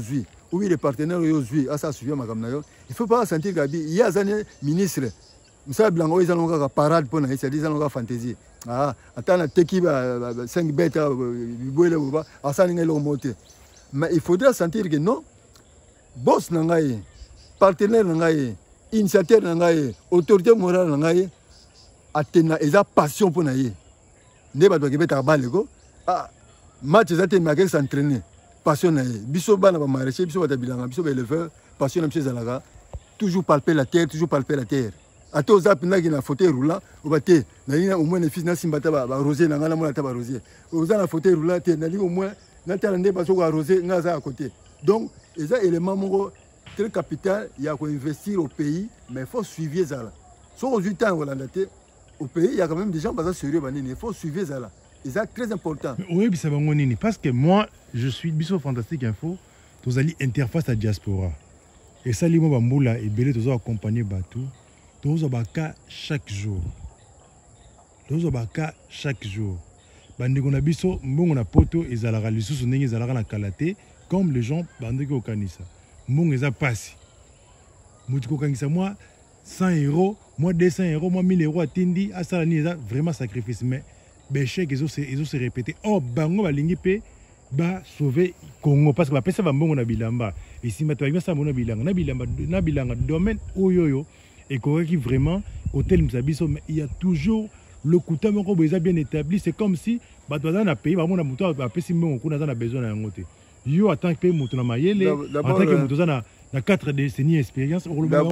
oui les partenaires aujourd'hui à ça suivre ma il faut pas sentir que il y a des ministres Moussa Blanco ils ont une parade pour nous c'est des gens fantaisie ah attends teki 5 bêtes boile ba asa ninga lo monter mais il faudrait sentir que non boss nangai partenaire nangai initiateur nangai autorité morale nangai atena eza passion pour naie ne ba doit beta balle ko ah match za te maké s'entraîner passion naie biso bana ba maraîcher biso ba bilanga biso ba éleveur passion na biso zalaka toujours palper la terre à tous les gens qui ont fauteuil roulant, au moins les fils na simbata ba rosier na ngala mona ta ba rosier. Aux na fauteuil roulant te na au moins na ta ndé ba so rosier na za à côté. Donc les éléments moko très capital, il y a quoi investir au pays, mais il faut suivre ça là. Sur 8 ans au pays, il y a quand même des gens basés sérieux il faut suivre ça là. Et ça très important.
Oui, ça va nini parce que moi je suis Biso Fantastique Info, tous allez interface à diaspora. Et ça li mo bambula et belé tous accompagner batou. Tous abaka chaque jour. Tous abaka chaque jour. Bandi kona biso mbongo na poto ezalaka lisusu ndenge ezalaka na kalaté comme les gens bandi ko kanisa. Mbongo eza pasi. Mutu ko kanisa moi 100 €, moi 200 €, moi 1000 € atindi asala ni eza vraiment sacrifice mais béchek ezo se répéter. Oh bango balingi pe ba sauver Congo parce que ba pesa ba mbongo na bilamba. Ici matwa ça mbongo na bilanga domaine oyoyo. Et qui vraiment, hôtel Msabiso, mais il y a toujours le couteau bien établi. C'est comme si, dans un pays, on a besoin d'un côté. Yo, en tant que pays, en tant que 4 décennies d'expérience, d'abord,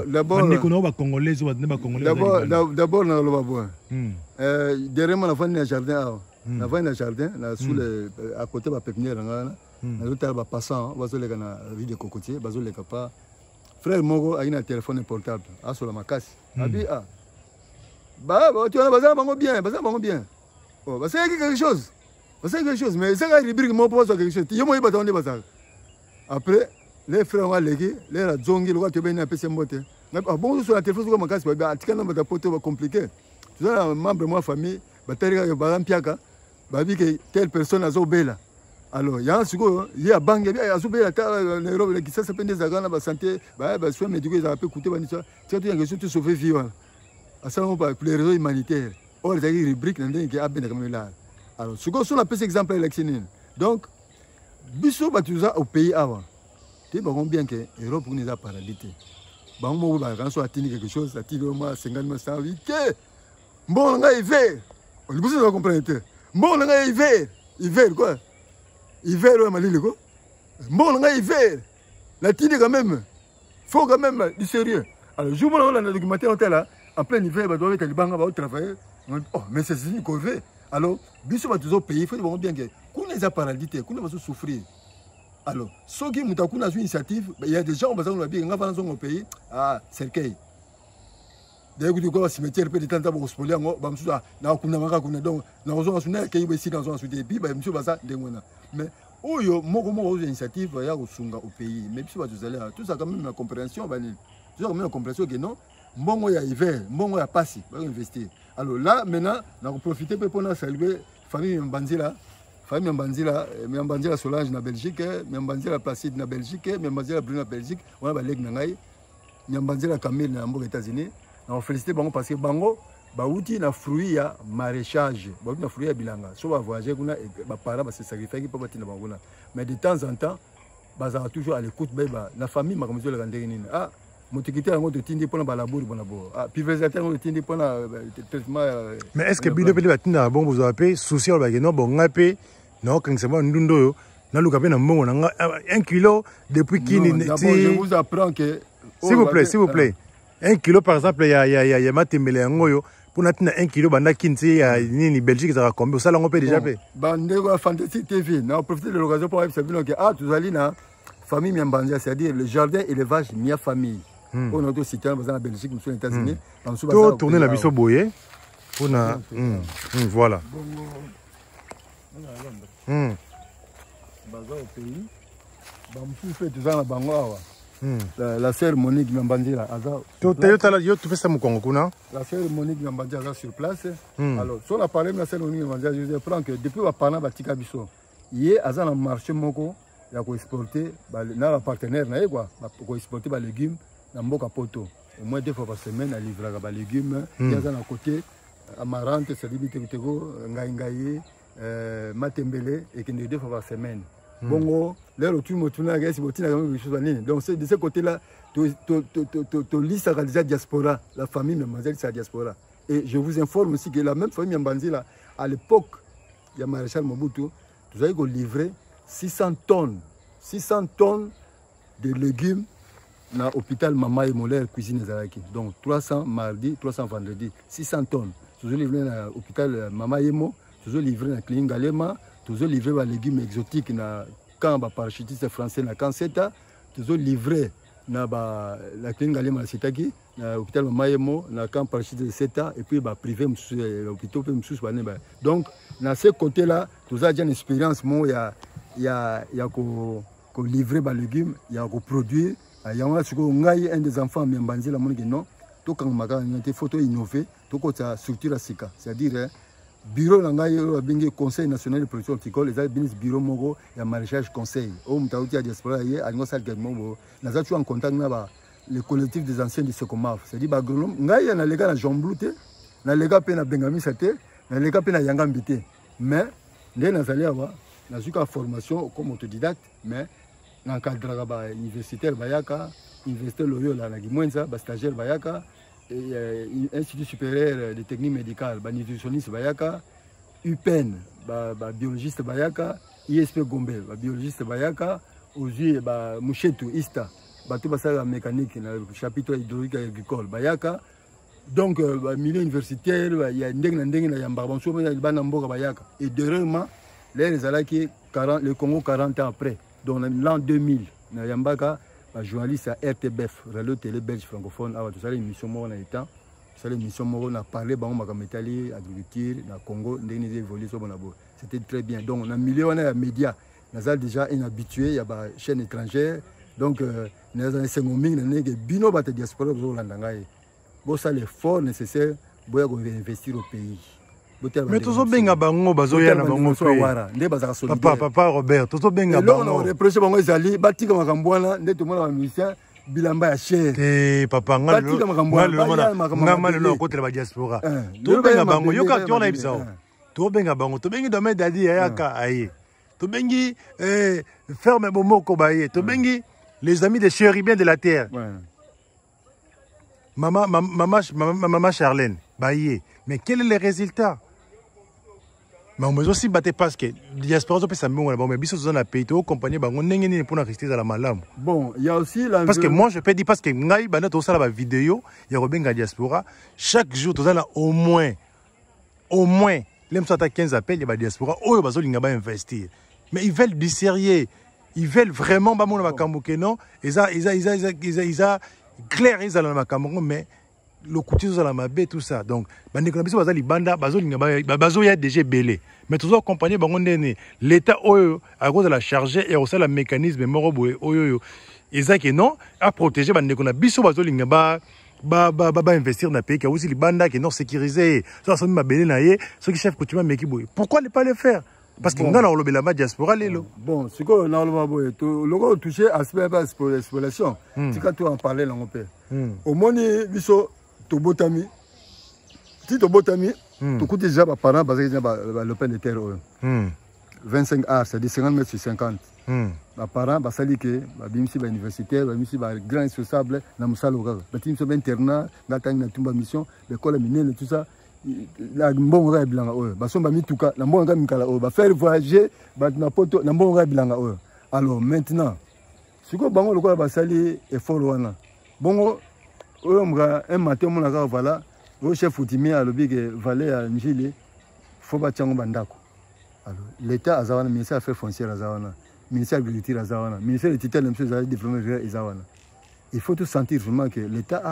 derrière moi, la fin d'un jardin, la fin d'un jardin, à côté de la pépinière, on passant, on va aller dans la rue de Cocotier, on va aller pas. Frère Mogo a un téléphone portable, a sur la macasse. Abi ah. Bah, tu as besoin de bien. Oh, bah c'est quelque chose. Mais c'est une rubrique moi pour quelque chose. Tu m'as pas bazar. Après, les frères ont légué, les zongi, le roi tu bien un peu semboté. Ah bon sur la téléphone sur la macasse, bah tu connais pas pote compliqué. Tu as un membre de ma famille, bah t'as baram piaka, bah dit que telle personne a zobela. Alors, il y a un second, il y a Bang, il y a Zoubé, qui s'appelle des agents, la santé, soins médicaux, ils ont pu coûter, tu as quelque chose de sauver vie. À ça, on parle pour les réseaux humanitaires. Or, il y a une rubrique qui a bien là. Alors, ce qu'on a fait exemple électionnel. Donc, Bissot Batouza au pays avant. Tu sais bien que l'Europe nous a paralysé. Bon, moi, quand on a quelque chose, ça tire au moins 50 000 bon, on a hiver. On va comprendre. Bon, on a hiver. Hiver, quoi? Hiver, on a dit quoi? Bon, on a hiver. La tine quand même. Faut quand même du sérieux. Alors, je vous montre le documentaire là. En plein hiver, on doit être les banques, on va travailler. Oh, mais c'est ce qu'on fait. Alors, Bissot va toujours payer. Il faut bien que. Qu'on les a paralysés, qu'on va souffrir. Alors, ceux qui ont une initiative, il y a des gens qui ont bien au pays. Ah, c'est le cas. D'ailleurs, tu vois, cimetière peut être pour se polir. Mais, oh, il y a une initiative au pays. Mais tout ça, quand même, la compréhension. Tout ça, quand même, la compréhension que non. Bon, il y a hiver, bon, il y a passé, on va investir. Alors là, maintenant, on va profiter pour saluer la famille Mbanzila. Famille Mbanzila Solange na Belgique, Mbanzila Placide na Belgique, Mbanzila Bruno na Belgique, on a Baleg Nangai, Mbanzila Camille na aux États-Unis. On félicite Bango parce que Bango, Baouti na fruit ya maraîchage, Baouti na fruit ya bilanga. Si on va voyager, on a parents se sacrifier pour battre na Bango. Mais de temps en temps, Baza toujours à l'écoute, la famille m'a comme ça le rendre. Ah, motikité en de tindi pour la labour pour la boue. Ah, puis végétaire de tindi pour la traitement.
Mais est-ce que Bido peut battre bon vous avez souci au bagage non bon ngapé non quand c'est bon ndundo na luka pe na mbongo na 1 kilo depuis qui
d'abord je vous apprends que
s'il vous plaît 1 kilo par exemple il y a matembele ngoyo pour natina 1 kilo banda kinti ya ni Belgique ça va combien ça l'on peut déjà payer
bande ko Fantasy TV na profiter de l'occasion pour savoir que ah tu allez na famille Miambandia c'est-à-dire le jardin élevage Mia famille on a aussi cité en Belgique aux États-Unis en sous
tout tourner la biso boyé pour na voilà
baza au pays bamusu fait tout ça na bango la sœur Monique Miambandia
tu fais ça mon Congo kuna
la sœur Monique Miambandia sur place alors sur la parler la sœur Monique Miambandia je prends que depuis wa parler batika biso yé azana marché moko il y a exporter na partenaire na quoi pour exporter les légumes dans mboka poto au moins 2 fois par semaine à livrer les légumes il y a à côté amarante c'est limité ko ngai matembele et qui 2 fois par semaine bongo les retours motuna ga sibotina quelque chose nini donc c'est de ce côté là to liste à la diaspora la famille Mbanzila c'est la diaspora et je vous informe aussi que la même famille Mbanzila à l'époque il y a maréchal Mobutu vous avez livré 600 tonnes de légumes dans l'hôpital Mama et Molaire cuisine Zalaki. Donc 300 mardi, 300 vendredi, 600 tonnes. Vous avez livré dans l'hôpital Mama Yemo, vous avez livré dans la clinique Galema, vous avez livré des légumes exotiques dans le camp parachutiste français dans Kanseta, vous avez livré dans la clinique Galema dans l'hôpital Mama Yemo, dans le camp parachutiste de Seta, et puis privé, l'hôpital donc dans ce côté-là, vous avez une expérience, il y a qu'on livrer des légumes, il y a qu'on produire. Il y a un des enfants mais Mbanzila non tout quand il faut innover tout côté structure sika c'est-à-dire bureau ngai conseil national de production horticole les bureau mogo ya maraîchage conseil au mtauti ya diaspora yé algo sal gagnement naza tu en contact na le collectif des anciens de Secomaf c'est-à-dire ba agronome ngai na lega na Jomblute na lega pe na Bengami Sate na lega pe na Yangambité mais ndé nazali awa na zuka formation comme autodidacte mais l'encadrement universitaire bayaka université Loyola na Gimwenza ba stagiaire bayaka institut supérieur de technique médicale ba nutritionniste bayaka UPEN ba biologiste bayaka ISP Gombe ba biologiste bayaka ozi ba Mushetu Ista ba tout basala mécanique na chapitre hydraulique agricole bayaka donc milieu universitaire il y a ndeng na yamba bonso bana mboka bayaka et dernièrement les alaki 40 le Congo 40 ans après dans l'an 2000, na yambaka un journaliste à RTBF, Radio Télé Belge francophone, a fait une émission dans l'État, une émission on a parlé de l'agriculture, na Congo, c'était très bien. Donc on a millions de médias, on a déjà un habitué, il y a des chaînes étrangères, donc on a des sengoming, on a des bino de diaspora, bon ça l'effort nécessaire pour investir au pays.
Mais tout ça benga bango bazoya na bango papa Robert tout ça benga bango
on reproche bango ezali batika makambwana ndete mona ba musicien bilamba ya cher
papa ngalo ngalo kotela ba diaspora tout benga bango yoka tu na ibisa tout benga bango to bengi domaine dadi yaka aye to bengi ferme bomoko baye to bengi les amis des chérubins de la terre maman Charlène baye mais quel est le résultat? Mais on aussi battre parce que diaspora peut s'amener bon mais biso dans la pays to compagnie bango ndenge ni pour rester dans la malam.
Bon, il y a aussi la
parce que moi je peux dire parce que ngai bana to sala ba vidéo ya robenga diaspora chaque jour to sala au moins l'aime ça 15 appels ya ba diaspora oyo bazolinga ba investir. Mais ils veulent du sérieux. Ils veulent vraiment ba mona makambo que non, ils a clair ils dans makambo mais le couture dans la mabe tout ça donc bande ko biso bazali banda bazolinga bazo ya déjà belé mais toujours accompagner bango ndene l'état oyo à cause de la charger et aussi la mécanisme morobo oyo ezaki non à protéger bande ko na biso bazolinga ba investir dans pays qui aussi les bandes qui non sécurisé ça ça ma belé na ye ceux qui chef coutume mais qui boy pourquoi ne pas le faire parce que ngana lobela ma diaspora lelo
bon ce que na loba boy to logo toucher aspect pas exploration tu quand tu en parler là mon père au moni biso Tobotami, si Tobotami, tu coûtes déjà par parents parce que l'open de terre 25 arts, c'est-à-dire 50 mètres sur 50. Par parents, ça dit que bimsi ba universitaire, bimsi ba grand responsable na musala oka. Batim so internat, na tang na tumba mission, l'école minene tout ça. La mbonga bilanga oyo. Ba somba mituka, na mbonga mikala oyo. Ba faire voyager, ba na poto na mbonga bilanga oyo. Alors maintenant, ce que bango lokola ba sali effort wana. Bongo un matin, on voilà, le chef coutumier a lobby que Valais à Njili, faut pas tiens bandako. Alors, l'État a zawana, ministère des Affaires foncières a zawana, ministère de l'Agriculture a zawana, ministère de l'État, le développement rural a zawana. Il faut tout sentir vraiment que l'État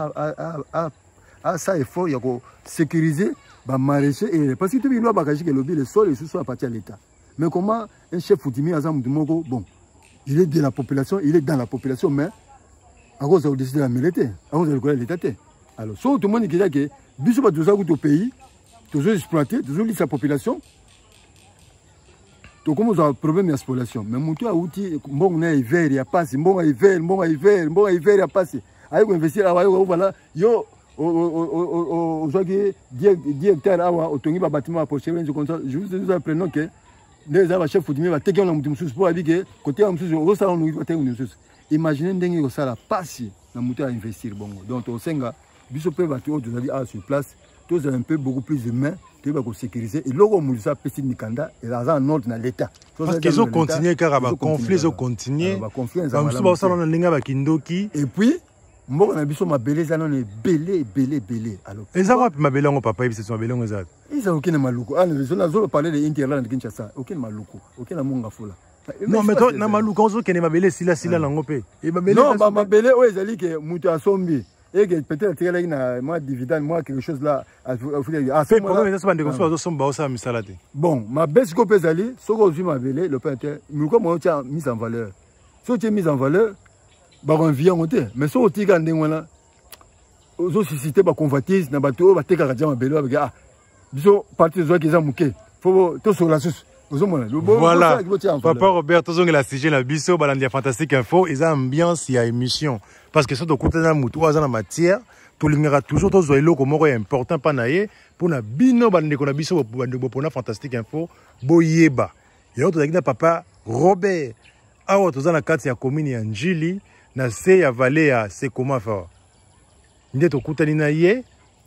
a ça effort, il y a sécuriser, maraîcher et parce que tout le monde a que lobby le sol et ce soit à partir de l'État. Mais comment un chef coutumier a zawana, bon, il est de la population, il est dans la population, mais à cause de décider de la milité, à cause de l'État. Alors, tout le monde qui dit que, bisous pas tout ça au pays, toujours exploité, toujours sa population. to comme un problème de spoliation mais mutu a outil mbongo na hiver ya passe mbongo hiver ya passe ayo ko investir ayo voilà yo aujourd'hui 10 hectares awa otongi ba bâtiment pour chez comme ça je vous apprenons que les aba chef coutumier ba teke na mutu mususu pour abike côté ya mususu au salon nous côté mususu imaginez ndenge ko sala passe na mutu a investir bongo donc au senga biso pe ba tu au sur place tous un peu beaucoup plus humain tu vas sécuriser et logo mulisa petit mikanda et là en ordre dans l'état
parce qu'ils ont continué car ba conflit ils ont continué comme ça ça on linga ba kindoki
et puis mboko na biso mabele za non belé alors
les avoir mabele ngo papa ils sont mabele ngo za
ils ont aucun maluko ah les zones zo parler de Interland Kinshasa aucun maluko aucun monga fula
non mais toi na maluko zo kene mabele sila lango pe et mabele
non mabele o ezali ke mutu asombi et que peut-être qu'il y a moi dividende moi quelque chose là bon ma baisse ko pezali soko ozwi mabele le peintre mulko mo tia mise en valeur so tia mise en valeur ba convient ngote mais so otika ndengwana ozo susciter ba convoitise na bato ba teka ka dia mabele ba ah biso parti zo ki za muke faut to sur la source.
Voilà, Papa Robert, tous les sujets la biso, balandi fantastique info, ils ont ambiance, il y a émission. Parce que ça, de côté d'un moutou, dans la matière, tout l'ingéra toujours, tous les locaux, moi, important, pas naïe, pour na bino, balandi qu'on a biso, pour na fantastique info, boyeba. Et autre, avec Papa Robert, awa, tous dans la carte, il y a commune, il y a Njili, na se, il y a Valé, il y a c'est comment faire. Il y a tout côté, naïe.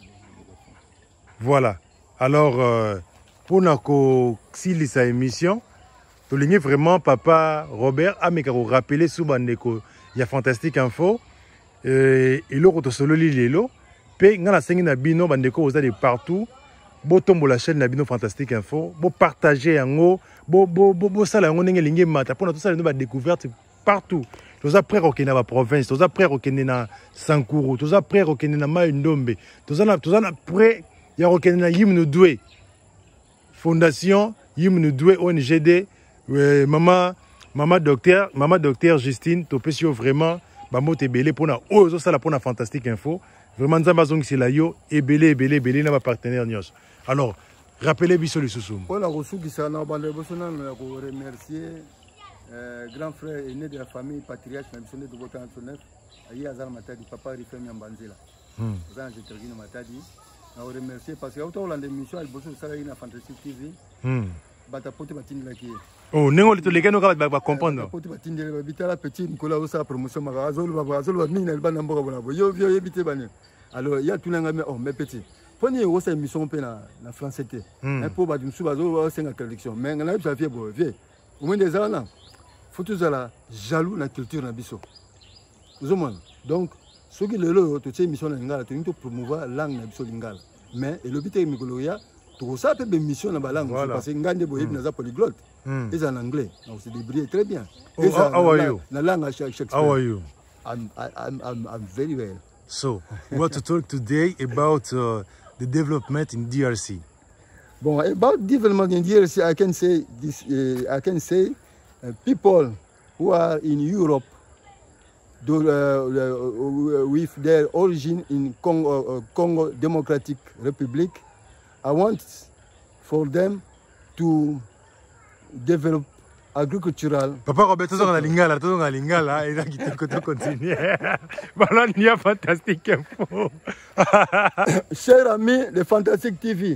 Voilà. Alors, pour nous silisa émission, tu l'as vraiment Papa Robert a rappelé sous bandeko il y a fantastique info et l'autre solo lilo pe ngana sengi na bino bandeko vous allez partout bo tombo la chaîne na bino fantastique info bo partager yango bo sala yango ndenge lingi mata pour tout ça nous ba découverte partout tous après okena ba province tous après okena na Sankuru tous après okena na Maïndombe tous après ya okena na Yimno Doué Fondation Yimno Doué ONGD maman docteur Justine Topesio vraiment bamote belé pour na ozo sala pour na fantastique info vraiment nzamba zongi c'est la yo et belé na ba partenaire nyos. Alors rappelez biso le sousou
on a reçu qui ça na bande bosona na ko remercier grand frère aîné de la famille patriarche na biso de Bota Antoinette ayi azala matadi papa Rifemi Mbanzela za je termine matadi. Je remercie parce que autant la émission elle bosse sur la Fantastique TV. Bata pote batindi la qui.
Oh, nengo les gars va comprendre.
Pote batindi la bitala petit Nicolas osa promotion magazol va minga ba namboka bona. Yo ebité bane. Alors il y a tout l'anga mais oh mes petits. Prenez osa émission pe na français. Un peu ba dimsu bazo senga traduction. Mais ngana ça fait bo vie. Au moins des ans faut tous la jaloux la culture na biso. Zomon. Donc ce qui est le tout ces missions lingala tu peux promouvoir langue na biso lingala mais et le but est mikoloya tout ça peut mission na langue parce que ngande boyebi na za polyglotte et en anglais donc c'est débrouillé très bien et ça na langue Shakespeare.
How are you?
I'm very well.
So we want to talk today about the development in DRC.
Bon, about development in DRC I can say this people who are in Europe with their origin in Congo Democratic Republic, I want for them to develop agricultural.
Papa Robert, tu es lingala, et là qui te continue. Voilà, il y a fantastique info.
Chers amis de Fantastique TV,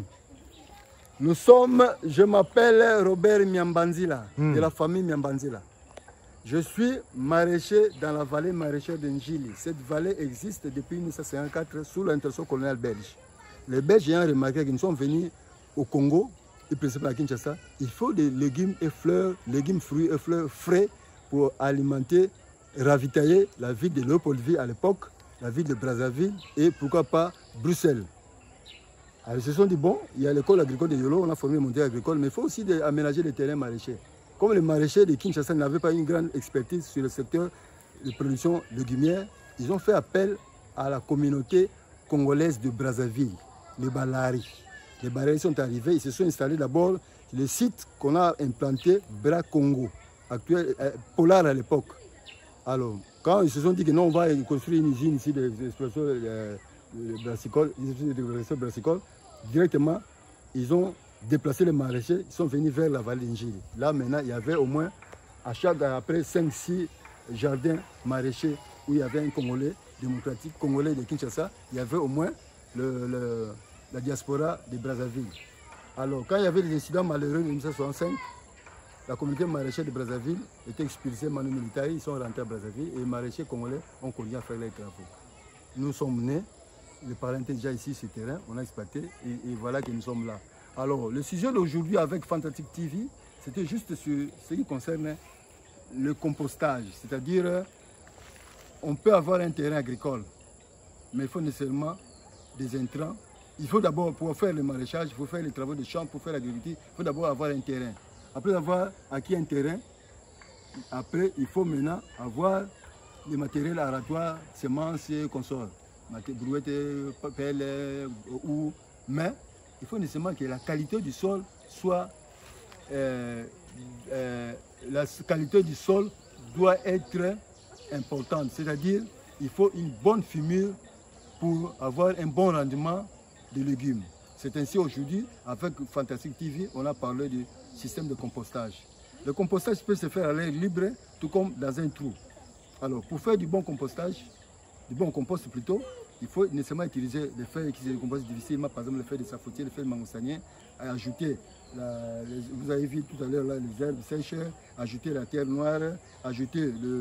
je m'appelle Robert Miambanzila, de la famille Miambanzila. Je suis maraîcher dans la vallée maraîchère de Njili. Cette vallée existe depuis 1954 sous l'intervention coloniale belge. Les Belges ayant remarqué qu'ils sont venus au Congo, et principalement à Kinshasa, il faut des légumes et fleurs, légumes, fruits et fleurs frais pour alimenter, ravitailler la ville de Léopoldville à l'époque, la ville de Brazzaville et pourquoi pas Bruxelles. Alors ils se sont dit, bon, il y a l'école agricole de Yolo, on a formé mon agricole, mais il faut aussi aménager les terrains maraîchers. Comme les maraîchers de Kinshasa n'avaient pas une grande expertise sur le secteur de production légumière, ils ont fait appel à la communauté congolaise de Brazzaville, les Balari. Les Balari sont arrivés, ils se sont installés d'abord sur le site qu'on a implanté, Bra Congo, actuel, Polar à l'époque. Alors, quand ils se sont dit que non, on va construire une usine ici d'exploitation brassicole, directement, ils ont déplacer les maraîchers, ils sont venus vers la vallée d'Injili. Là, maintenant, il y avait au moins, après 5-6 jardins maraîchers où il y avait un Congolais démocratique, Congolais de Kinshasa, il y avait au moins la diaspora de Brazzaville. Alors, quand il y avait des incidents malheureux de 1965, la communauté maraîchère de Brazzaville était expulsée, Manu militaire, ils sont rentrés à Brazzaville et les maraîchers congolais ont continué à faire les travaux. Nous sommes nés, les parents étaient déjà ici sur le terrain, on a exploité et voilà que nous sommes là. Alors, le sujet d'aujourd'hui avec Fantastic TV, c'était juste sur ce qui concerne le compostage, c'est-à-dire on peut avoir un terrain agricole, mais il faut nécessairement des intrants. Il faut d'abord, pour faire le maraîchage, il faut faire les travaux de champ, pour faire l'agriculture, il faut d'abord avoir un terrain. Après avoir acquis un terrain, après il faut maintenant avoir les matériels aratoires, semences et consorts. Brouettes, pelles, ou. Mais il faut nécessairement que la qualité du sol soit... la qualité du sol doit être importante. C'est-à-dire il faut une bonne fumure pour avoir un bon rendement de légumes. C'est ainsi aujourd'hui, avec Fantastic TV, on a parlé du système de compostage. Le compostage peut se faire à l'air libre, tout comme dans un trou. Alors, pour faire du bon compostage, du bon compost plutôt, il faut nécessairement utiliser des feuilles qui se décomposent difficilement, par exemple les feuilles de safotier, les feuilles de mangoustanien, ajouter, vous avez vu tout à l'heure les herbes sèches, ajouter la terre noire, ajouter le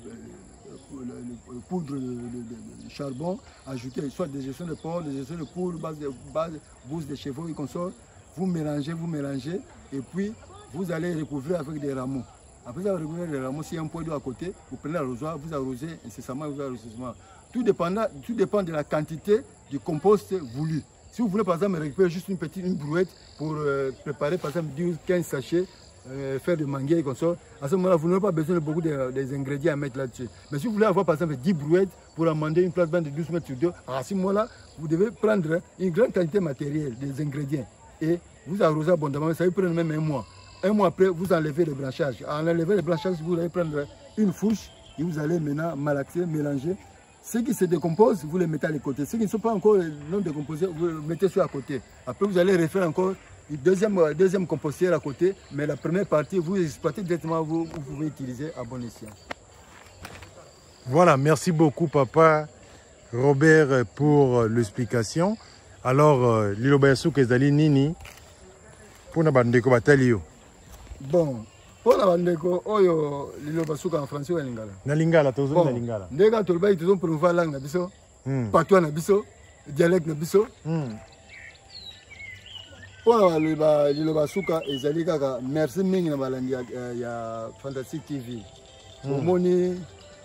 poudre de charbon, ajouter soit des gestions de porc, des gestions de poudre, bouse de chevaux et consorts. Vous mélangez, et puis vous allez recouvrir avec des rameaux. Après avoir recouvert les rameaux, s'il y a un point d'eau à côté, vous prenez l'arrosoir, vous arrosez incessamment, Tout dépend de la quantité du compost voulu. Si vous voulez par exemple récupérer juste une brouette pour préparer par exemple 10-15 sachets, faire de manguier et consorts, à ce moment-là, vous n'aurez pas besoin de beaucoup des ingrédients à mettre là-dessus. Mais si vous voulez avoir par exemple 10 brouettes pour amender une plate de 12 mètres sur 2, à ce moment-là, vous devez prendre une grande quantité matérielle, des ingrédients, et vous arrosez abondamment. Ça va prendre même un mois. Un mois après, vous enlevez le branchage. En enlevant le branchage, vous allez prendre une fourche et vous allez maintenant malaxer, mélanger. Ceux qui se décomposent, vous les mettez à côté. Ceux qui ne sont pas encore non décomposés, vous les mettez sur à côté. Après, vous allez refaire encore une deuxième compostière à côté. Mais la première partie, vous exploitez directement, vous pouvez utiliser à bon escient.
Voilà, merci beaucoup, papa Robert, pour l'explication. Alors, Lilo Bayasu Kezali Nini, pour na bandeko batalio.
Bon. Pour la bandeko, oyo lilo basuka en français ou en lingala.
Na lingala, tozo na lingala.
Ndega tolbayi tozo promouvoir langue na biso, patois na biso, dialecte na biso. Pour la lilo basuka ezali kaka merci mingi na balangi ya Fantastic TV. Omoni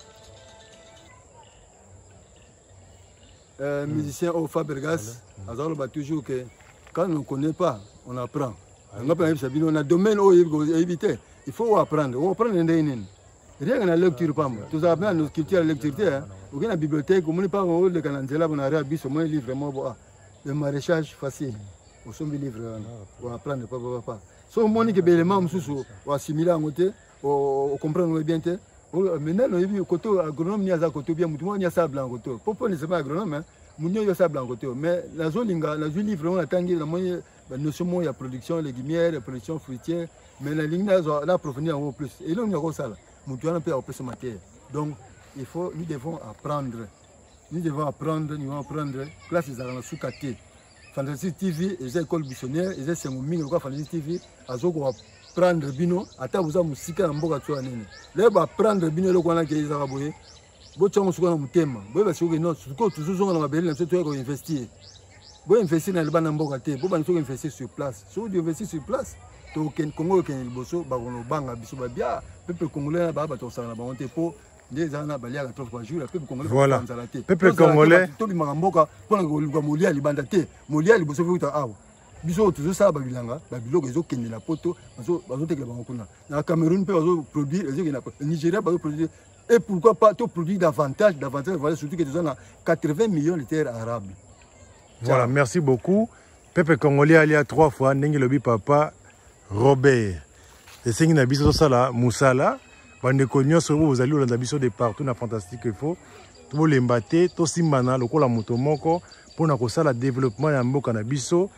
musicien au Fabergas, azalo ba toujours que quand on ne connaît pas, on apprend. On a domaine où éviter. Il faut apprendre. On apprend rien que la lecture. Tout ça, la culture, la lecture. On a la bibliothèque, on n'a pas de cananzela, on a un livre vraiment. Le maraîchage facile. On a un livre. On apprend pas. Si on a des éléments, on assimile en côté, on comprend bien. Maintenant, on a vu côté agronome, il y a côté bien, il y a ça blanc côté. Pourquoi ne c'est pas agronome? Il y a ça blanc côté. Mais la zone livre, on a tangué la moyenne. Nous sommes il y a production légumière, production fruitière, mais la ligne là approfondir en plus. Et là, on a ça. Nous devons apprendre ce matière. Donc, nous devons apprendre. Nous devons apprendre. Classe des arts sous-caté. Fantastic TV, les écoles buissonnières, les écoles Fantastic TV, Azoko apprendre bino. Ata vous a musique en boga tu anene. Là, apprendre bino le qu'on a qui est araboé. Bochamo suka na mutema. Boba suka non, suko toujours na mabeli na mseto yako investir. Vous investissez dans le ban d'amboka, vous investissez sur place. Si vous investissez sur place, vous avez Congo qui est le bosso, vous avez banga biso babia, peuple congolais ba ba to sala ba onte po des ana balia la 3 jours, peuple congolais
voilà. Peuple congolais
to bi makamboka pona ko molia libanda te, molia liboso futa awa. Biso toujours ça ba bilanga, ba biloko ezo kende la poto, bazo tekela ba kuna. Na Cameroun pe bazo produire, ezo kena Nigeria bazo produire. Et pourquoi pas tout produire davantage, voilà surtout que nous avons 80 millions de terres arables.
Voilà, merci beaucoup. Peuple congolais il y a 3 fois, Nengi Lobi Papa Robert. Et c'est une biso sala Moussala. Bande konyo so vous allez dans biso de partout na fantastique info. To lembate, to simbana lokola moto moko pour na kosala développement ya mboka na biso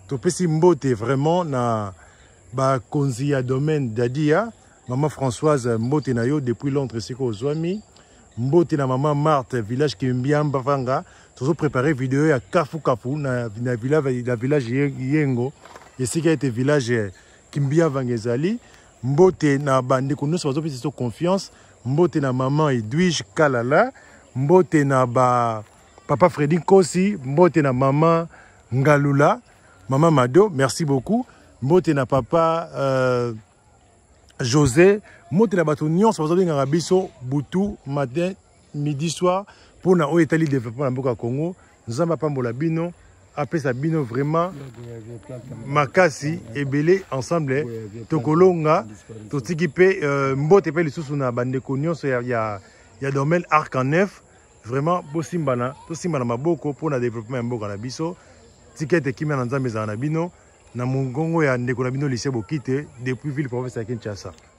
topesi mbote vraiment na bakonzi ya domaine Dadia, maman Françoise mbote na yo depuis Londres siko ozwami, mbote na maman Marthe village Kimbiamba Vanga, tozo préparer vidéo ya Kafu Kafu na village Yengo, esika ete village Kimbia Vangezali, mbote na bande ko nous bazo pesi confiance, mbote na maman Edwige Kalala, mbote na papa Freddy Kosi, mbote na maman Ngalula, maman Mado, merci beaucoup. Mbote na papa José, mbote na bato nyonso bazo nganga biso butu matin midi soir pour na Etali développement na mboka Congo. Nzamba pambola bino, apesa bino vraiment makasi ebele ensemble tokolonga totiki pe mbote pe lisusu na bandeko nyonso ya domaine Arc en Neuf. Vraiment bosimbana tosimbana maboko pour na développement ya mboka na biso. Tikete kimia na nzambe za na bino na mongongo ya ndeko na bino lycée Bokite depuis ville province ya Kinshasa.